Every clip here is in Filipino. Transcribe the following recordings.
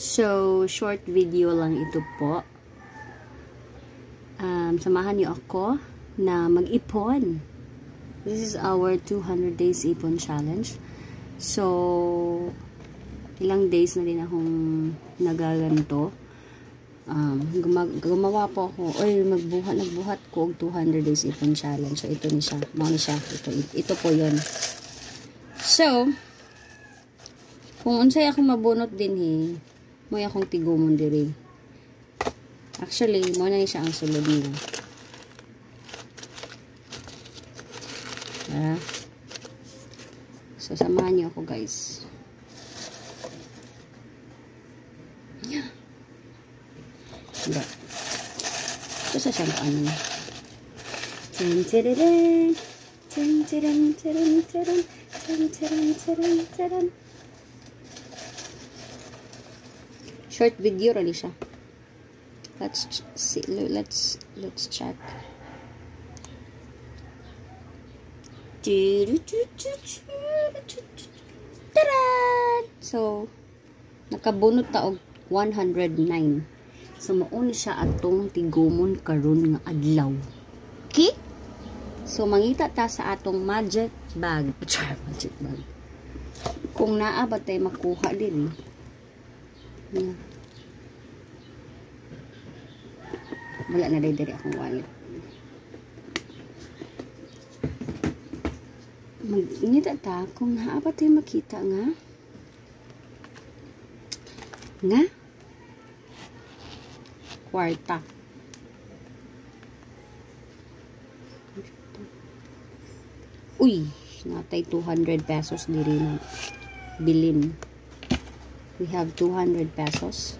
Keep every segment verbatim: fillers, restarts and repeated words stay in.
So, short video lang ito po. Um, samahan niyo ako na mag-ipon. This is our two hundred days ipon challenge. So, ilang days na din akong nagaganto. Um, gumawa po ako, oy, magbuhat, nagbuhat ko og two hundred days ipon challenge. So, ito ni siya. Mga ni siya. Ito, ito po yun. So, kung unsay ako mabunot din eh, mo akong tigumon diri. Actually, mo na ni siya ang sulod niya. Ah. So, samahan niyo ako, guys. Hindi. Ito sa siyang ano. Tun tiririn. Tun tirin tirin tirin. Tun tirin tirin tirin. Short video rin siya. Let's see. Let's let's check. Taran! So, nakabunot ta og one hundred nine. So, mauni siya atong tigumon karon nga adlaw. Okay? So, mangita ta sa atong magic bag. Magic bag. Kung naa ba tayo makuha din eh. Yeah. Wala na rin diri akong wallet. Mag-inita ta kung naa ba tayo makita nga. Nga? Kwarta. Uy, natay two hundred pesos diri na bilin. We have two hundred pesos.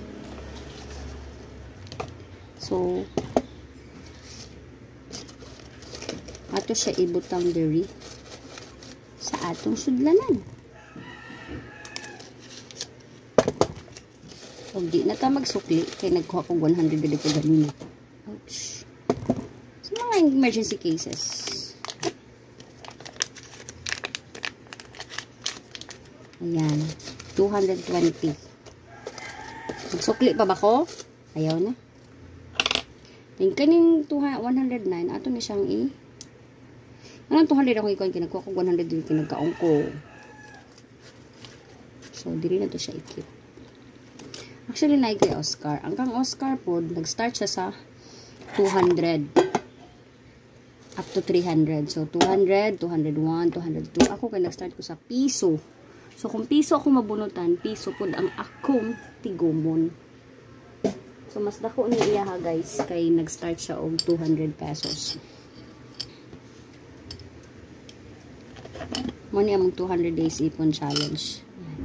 So, ato siya ibutang diri sa atong sudlanan. O di na ta magsukli kay nagkuha ko one hundred dili ko ganun. Ouch. So, mga emergency cases. Ayan. two hundred twenty. Magsukli pa ba ko? Ayaw na. Yung kaning one hundred nine, ato na siyang i. Anong two hundred ako ikaw? Kinagkuha ko one hundred din kinagkaong ko. So, dili na to siya ikip. Actually, like kay Oscar. Ang kang Oscar po, nag-start siya sa two hundred. Up to three hundred. So, two hundred, two hundred one, two hundred two. Ako kay nag-start ko sa piso. So, kung piso ako mabunutan, piso po ang akong tigumon. So, mas dako ni iya ha, guys. Kay nag-start siya og two hundred pesos. Mo ni among two hundred days ipon challenge.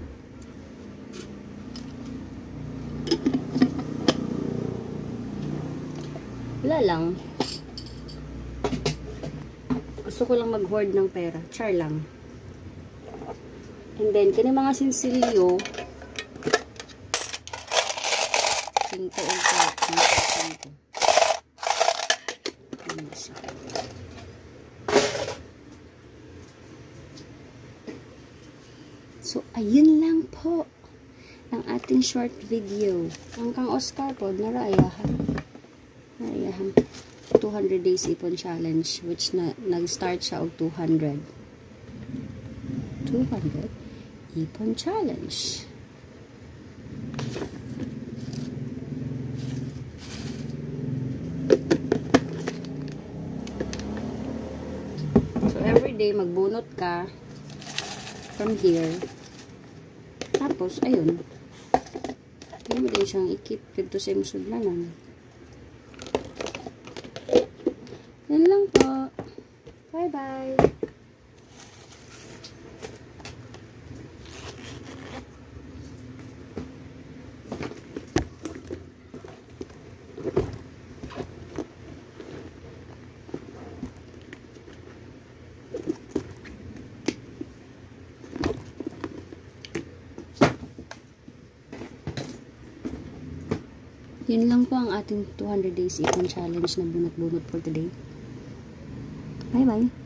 Wala lang. Gusto ko lang mag-hoard ng pera. Char lang. And then, kani mga sinsilyo, cinco o cinco. So, ayun lang po ang ating short video. Ang kang Oscar po, naraayahan. Naraayahan. two hundred days ipon challenge, which na, nag-start siya og two hundred. two hundred ipon challenge. So, everyday magbunot ka from here. Tapos, ayun. Ayun mo din siyang ikip dito sa imong sudlanan. Yan lang po. Bye-bye. Yun lang po ang ating two hundred days ipon challenge na bunot-bunot for today. Bye-bye!